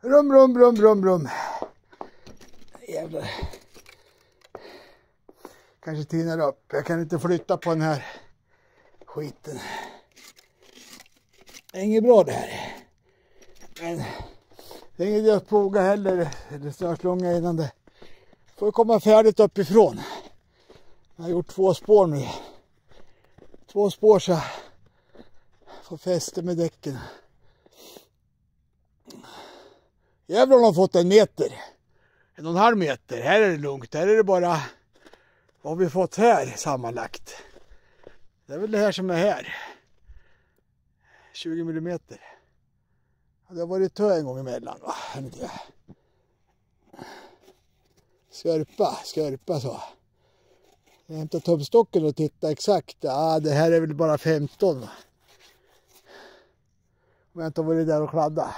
Rum. Jävlar. Kanske tinnar upp. Jag kan inte flytta på den här skiten. Det är inget bra det här. Men det är inget att ploga heller. Eller snörslunga innan det får komma färdigt uppifrån. Jag har gjort 2 spår nu. 2 spår så jag får fäste med däcken. Jävlar har fått 1 meter. 1,5 meter. Här är det lugnt. Här är det bara... Vad har vi fått här sammanlagt? Det är väl det här som är här. 20 mm. Det har varit tö en gång emellan. Va? Skärpa så. Jag hämtar tumstocken och tittar exakt. Det här är väl bara 15. Va? Om jag inte har varit där och kladda.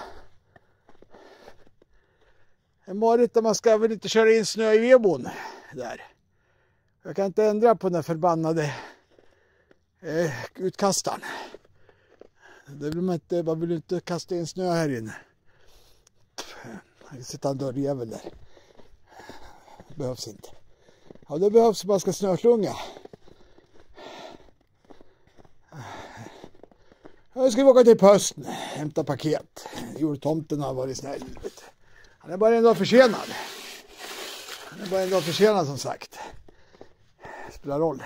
En marigt, man ska väl inte köra in snö i vedbon där. Jag kan inte ändra på den förbannade utkastaren. Det vill man vill inte kasta in snö här inne. Jag sitter en dörrjävel där. Det behövs inte. Ja, det behövs om man ska snöslunga. Jag ska åka till posten, hämta paket. Jultomten har varit snäll. Han är bara en dag försenad. Som sagt. Det spelar roll.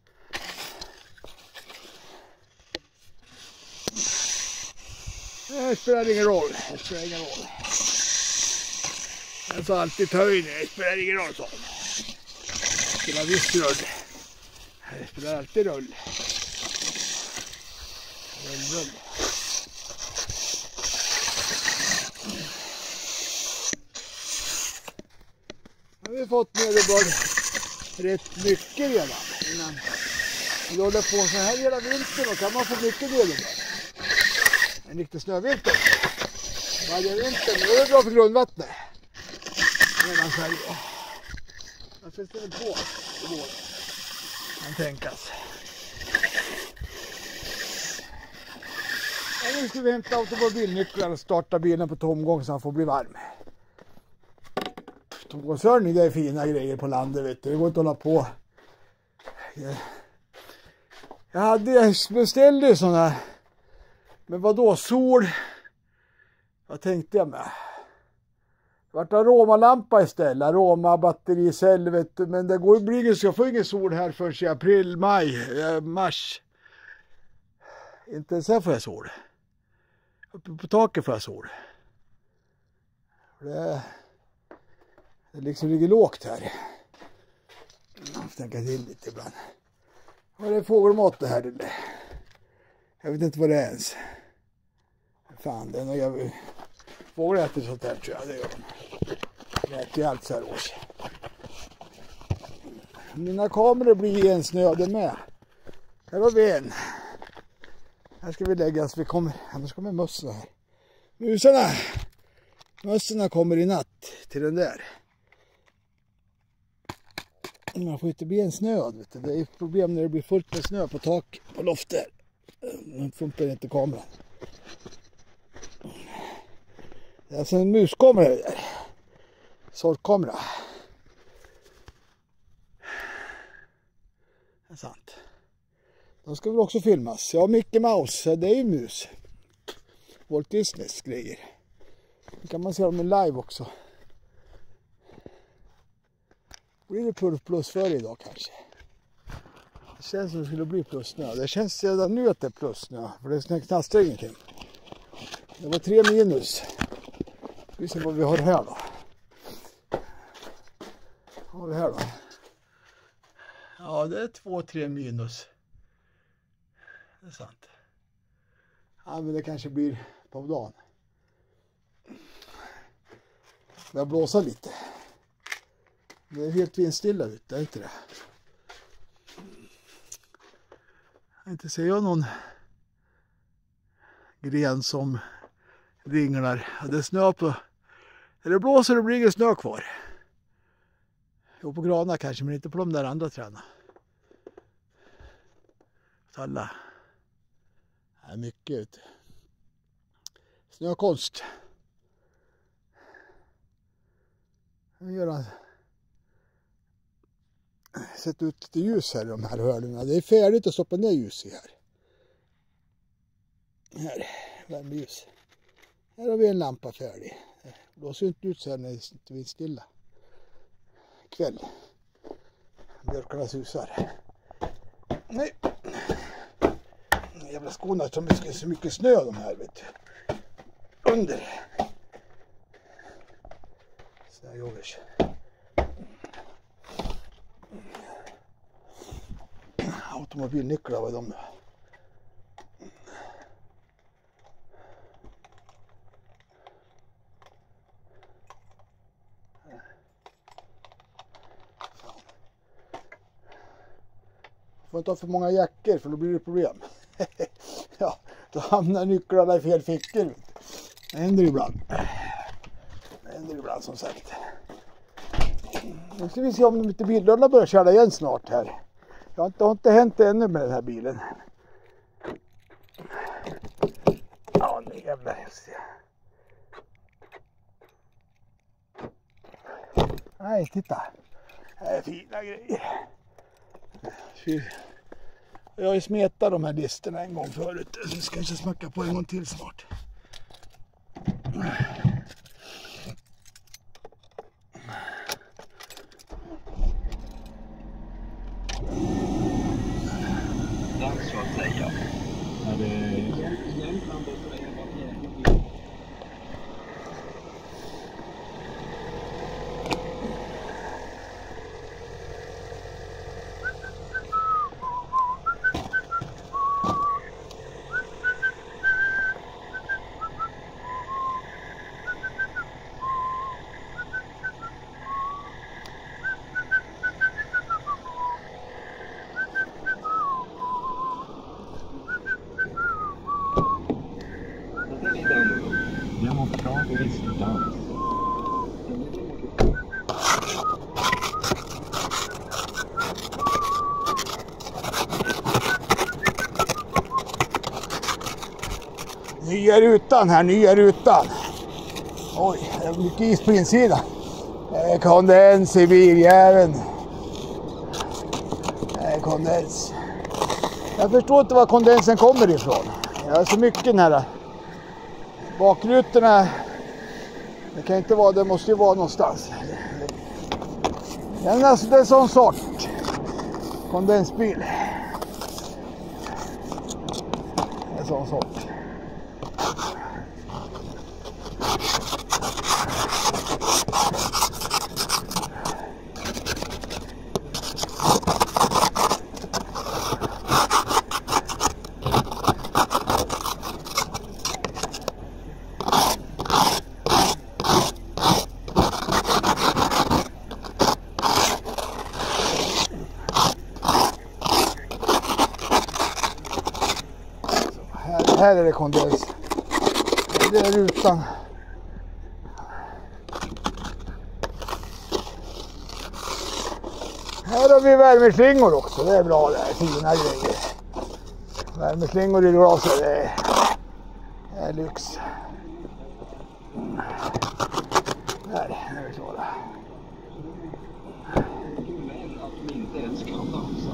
Det spelar ingen roll. Jag sa alltid höjning. Det spelar ingen roll så. Det spelar visst roll. Det spelar alltid roll. Rull. Nu har vi fått nederbörd rätt mycket redan. Innan vi håller på så här hela vintern och kan man få mycket nederbörd. En riktig snövinter. Varje vinter, nu är det bra för grundvattnet. Medan Sverige. Jag finns det väl på i vår. Kan tänkas. Nu ska vi hämta automobilnycklar och starta bilen på tomgång så han får bli varm. Tomgångshörning, det är fina grejer på landet, vet du. Det går inte att hålla på. Jag beställde sådana. Men vadå, sol? Vad tänkte jag med? Det vart aromalampa istället. Aroma battericell, vet du. Men det jag får ingen sol här förrän i april, mars. Inte ens här får jag sol. Uppe på taket får jag sol. Det liksom ligger lågt här. Jag får tänka till lite ibland. Vad är det fågelmat det här? Eller? Jag vet inte vad det är ens. Fan, det är nog jag... Fåglar äter sånt här tror jag. Det gör de. Det äter ju allt så här års. Mina kameror blir en snöde med. Här har vi en. Här ska vi lägga oss. Annars kommer mössen här. Mössorna kommer i natt till den där. Man får inte bli en snöd. Vet du. Det är ett problem när det blir fullt med snö på tak på loftet. Man funkar inte kameran. Det är alltså en muskamera där. Sortkamera. Det är sant. De ska väl också filmas. Ja, Mickey Mouse, det är ju mus. Walt Disneys grejer. Nu kan man se dem i live också. Blir det plus för idag kanske? Det känns som det skulle bli plus snö. Det känns redan nu att det är plus snö. För det knastrar ingenting. Det var 3 minus. Vi ser vad vi har här då. Vad har vi här då? Ja, det är 2-3 minus. Det är sant. Ja, men det kanske blir på dagen. Det har blåsa lite. Det är helt vindstilla ute, är inte det? Inte ser jag någon gren som ringlar. Det är snö på. När det blåser och blir det snö kvar. Jo, på granar kanske, men inte på de där andra träna. Alla. Det är mycket ute. Snökonst. Nu gör han. Sätt ut lite ljus här i de här hörnorna. Det är färdigt att stoppa ner ljus i här. Här, värmeljus. Här har vi en lampa färdig. Det ser inte ut så här när det inte är stilla. Kväll. Björkarna susar. Nej. Jävla skorna som är så mycket snö de här, vet du. Under. Så här joggers. Automobilnycklar var de. Får inte ha för många jackor för då blir det problem. Ja, då hamnar nycklarna i fel fickor. Det händer ibland. Det händer ibland som sagt. Nu ska vi se om inte bilrullarna börjar köra igen snart här. Det har inte hänt ännu med den här bilen. Ja, nu jävlar. Nej, titta. Det är fina grejer. Jag har ju smetat de här listerna en gång förut. Så ska jag smacka på en gång till snart. Så att säga. Demokratisk dans. Nya rutan här, nya rutan. Oj, det är mycket is på insidan. Kondens i biljäveln. Kondens. Jag förstår inte var kondensen kommer ifrån. Jag har så mycket nära. Bakrutorna, det kan inte vara, det måste ju vara någonstans. Men alltså det är sån sort. Kondensbil. Det är sån sort. Här är det kondens. Det är rutan. Här har vi värmeslingor också. Det är bra, det är fina grejer. Värmeslingor i glaset, det är lyx. Där är vi klara. Att de inte ens kan dansa.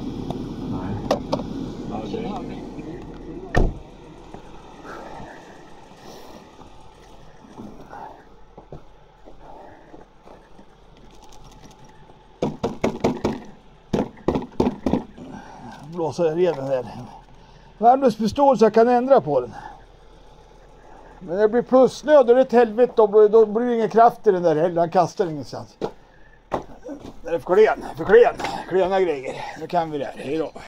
Nej. Blåsa redan där. Värmluftspistol så jag kan ändra på den. Men det blir plussnö, då är det ett helvete. Då blir det ingen kraft i den där heller. Han kastar ingenstans. Det är för klena grejer. Nu kan vi det här. Hejdå.